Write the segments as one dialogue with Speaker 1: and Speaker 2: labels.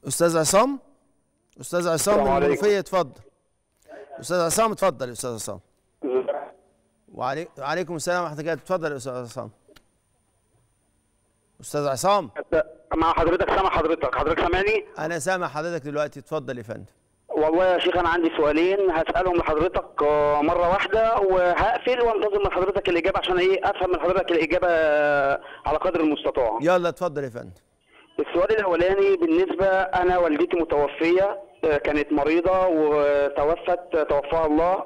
Speaker 1: استاذ عصام. استاذ عصام من المنوفيه، اتفضل. استاذ عصام اتفضل يا استاذ عصام. وعليكم السلام ورحمه الله. اتفضل يا استاذ عصام. استاذ عصام
Speaker 2: مع حضرتك. سامع حضرتك سامعني؟
Speaker 1: انا سامع حضرتك دلوقتي، اتفضل يا فندم.
Speaker 2: والله يا شيخ انا عندي سؤالين هسألهم لحضرتك مرة واحدة، وهقفل وانتظر من حضرتك الإجابة عشان افهم من حضرتك الإجابة على قدر المستطاع.
Speaker 1: يلا اتفضل يا فندم.
Speaker 2: السؤال الأولاني بالنسبة أنا والدتي متوفية، كانت مريضة توفاها الله.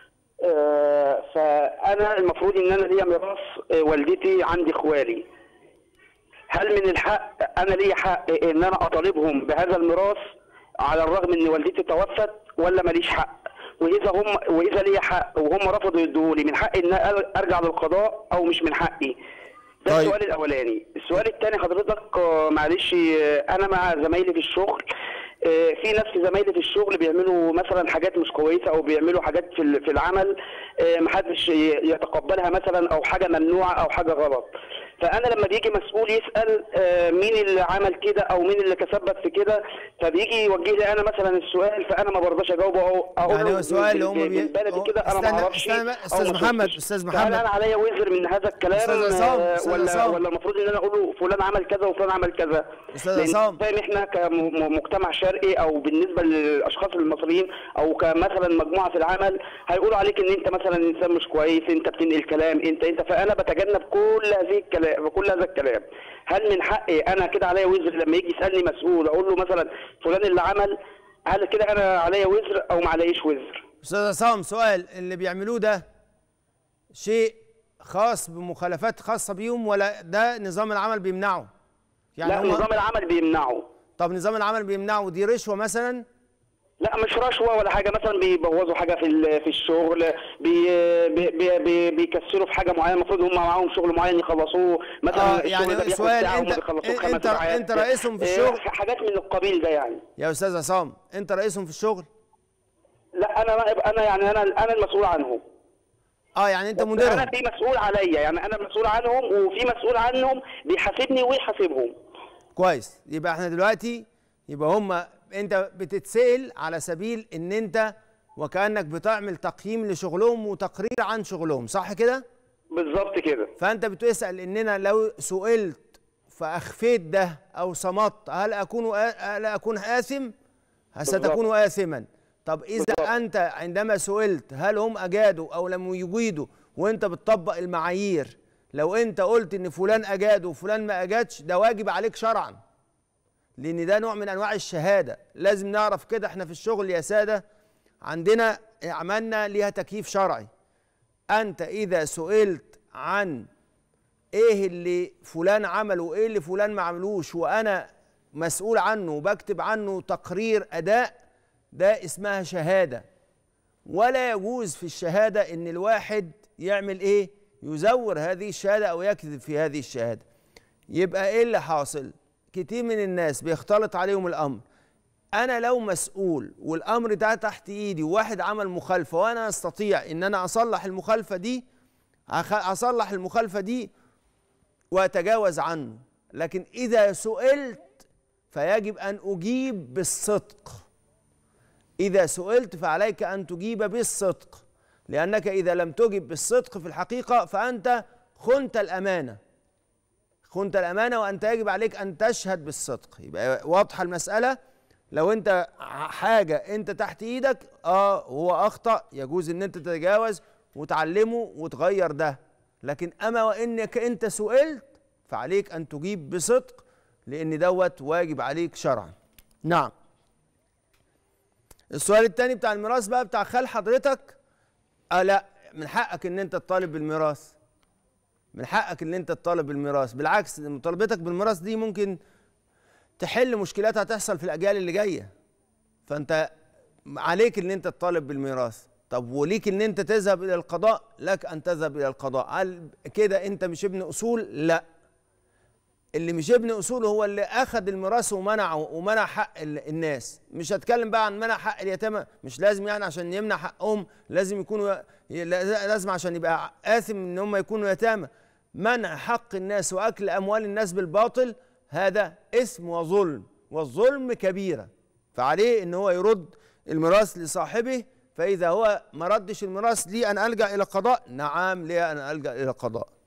Speaker 2: فأنا المفروض إن أنا ليا ميراث والدتي عندي إخوالي. هل من الحق أنا ليا حق إن أنا أطالبهم بهذا الميراث على الرغم ان والدتي توفت، ولا ماليش حق؟ واذا ليا حق وهم رفضوا يدوه لي، من حقي ان ارجع للقضاء او مش من حقي؟ ده طيب. السؤال الاولاني. السؤال الثاني حضرتك معلش، انا مع زمايلي في الشغل، في ناس زمايلي في الشغل بيعملوا مثلا حاجات مش كويسه او بيعملوا حاجات في العمل محدش يتقبلها مثلا، او حاجه ممنوعه او حاجه غلط. فانا لما بيجي مسؤول يسال مين اللي عمل كده او مين اللي تسبب في كده، فبيجي يوجه لي انا مثلا السؤال، فانا ما برضاش اجاوبه او اقول
Speaker 1: يعني هو السؤال اللي هم
Speaker 2: بلدي كده انا ما اعرفش.
Speaker 1: استاذ محمد
Speaker 2: هل انا عليا وزر من هذا الكلام ولا المفروض ان انا اقول له فلان عمل كذا وفلان عمل كذا؟
Speaker 1: استاذ عصام،
Speaker 2: فاهم احنا كمجتمع شرقي او بالنسبه للاشخاص المصريين او كمثلا مجموعه في العمل هيقولوا عليك ان انت مثلا انسان مش كويس، انت بتنقل كلام، انت فانا بتجنب كل هذا الكلام. هل من حقي انا كده عليا وزر لما يجي يسالني مسؤول اقول له مثلا فلان اللي عمل، هل كده انا عليا وزر او ما عليش وزر؟
Speaker 1: استاذ عصام، سؤال، اللي بيعملوه ده شيء خاص بمخالفات خاصه بيهم ولا ده نظام العمل بيمنعه؟
Speaker 2: يعني لا، نظام العمل بيمنعه.
Speaker 1: طب نظام العمل بيمنعه، دي رشوه مثلا؟
Speaker 2: لا مش رشوه ولا حاجه، مثلا بيبوظوا حاجه في الشغل، بيكسروا في حاجه معينه المفروض هم معاهم شغل معين يخلصوه مثلا.
Speaker 1: يعني سؤال، انت رئيسهم في الشغل؟
Speaker 2: حاجات من القبيل ده يعني.
Speaker 1: يا استاذ عصام، انت رئيسهم في الشغل؟
Speaker 2: لا انا المسؤول عنهم.
Speaker 1: يعني انت مديرهم؟
Speaker 2: انا في مسؤول عليا، يعني انا مسؤول عنهم وفي مسؤول عنهم بيحاسبني ويحاسبهم.
Speaker 1: كويس. يبقى احنا دلوقتي انت بتتسأل على سبيل ان انت وكأنك بتعمل تقييم لشغلهم وتقرير عن شغلهم، صح كده؟
Speaker 2: بالظبط كده.
Speaker 1: فانت بتسأل اننا لو سئلت فاخفيت ده او صمت هل اكون آثم؟ ستكون آثما. طب اذا بالضبط. انت عندما سئلت هل هم اجادوا او لم يجيدوا وانت بتطبق المعايير، لو انت قلت ان فلان اجاد وفلان ما اجادش، ده واجب عليك شرعا، لان ده نوع من انواع الشهاده. لازم نعرف كده. احنا في الشغل يا ساده عندنا عملنا ليها تكييف شرعي. انت اذا سئلت عن ايه اللي فلان عمله وايه اللي فلان ما عملوش وانا مسؤول عنه وبكتب عنه تقرير اداء، ده اسمها شهاده. ولا يجوز في الشهاده ان الواحد يعمل ايه؟ يزور هذه الشهاده او يكذب في هذه الشهاده. يبقى ايه اللي حاصل؟ كتير من الناس بيختلط عليهم الامر. انا لو مسؤول والامر ده تحت ايدي وواحد عمل مخالفه وانا استطيع ان انا اصلح المخالفه دي واتجاوز عنه، لكن اذا سئلت فيجب ان اجيب بالصدق. اذا سئلت فعليك ان تجيب بالصدق، لانك اذا لم تجب بالصدق في الحقيقه فانت خنت الامانه. وانت يجب عليك ان تشهد بالصدق. يبقى واضحه المساله. لو انت حاجه انت تحت ايدك هو اخطا، يجوز ان انت تتجاوز وتعلمه وتغير ده، لكن اما وانك انت سئلت فعليك ان تجيب بصدق، لان دوت واجب عليك شرعا. نعم. السؤال الثاني بتاع الميراث بقى بتاع خال حضرتك. لا، من حقك ان انت تطالب بالميراث. من حقك ان انت تطالب بالميراث. بالعكس، مطالبتك بالميراث دي ممكن تحل مشكلات هتحصل في الاجيال اللي جايه. فانت عليك ان انت تطالب بالميراث. طب وليك ان انت تذهب الى القضاء؟ لك ان تذهب الى القضاء. هل كده انت مش ابن اصول؟ لا. اللي مش ابن اصول هو اللي اخذ الميراث ومنع حق الناس. مش هتكلم بقى عن منع حق اليتامى، مش لازم يعني عشان يمنع حقهم لازم عشان يبقى آثم ان هم يكونوا يتامى. منع حق الناس واكل اموال الناس بالباطل هذا اسم وظلم، والظلم كبيرة، فعليه ان هو يرد الميراث لصاحبه. فإذا هو ما ردش الميراث، لي أن ألجأ إلى القضاء؟ نعم، لي أن ألجأ إلى القضاء.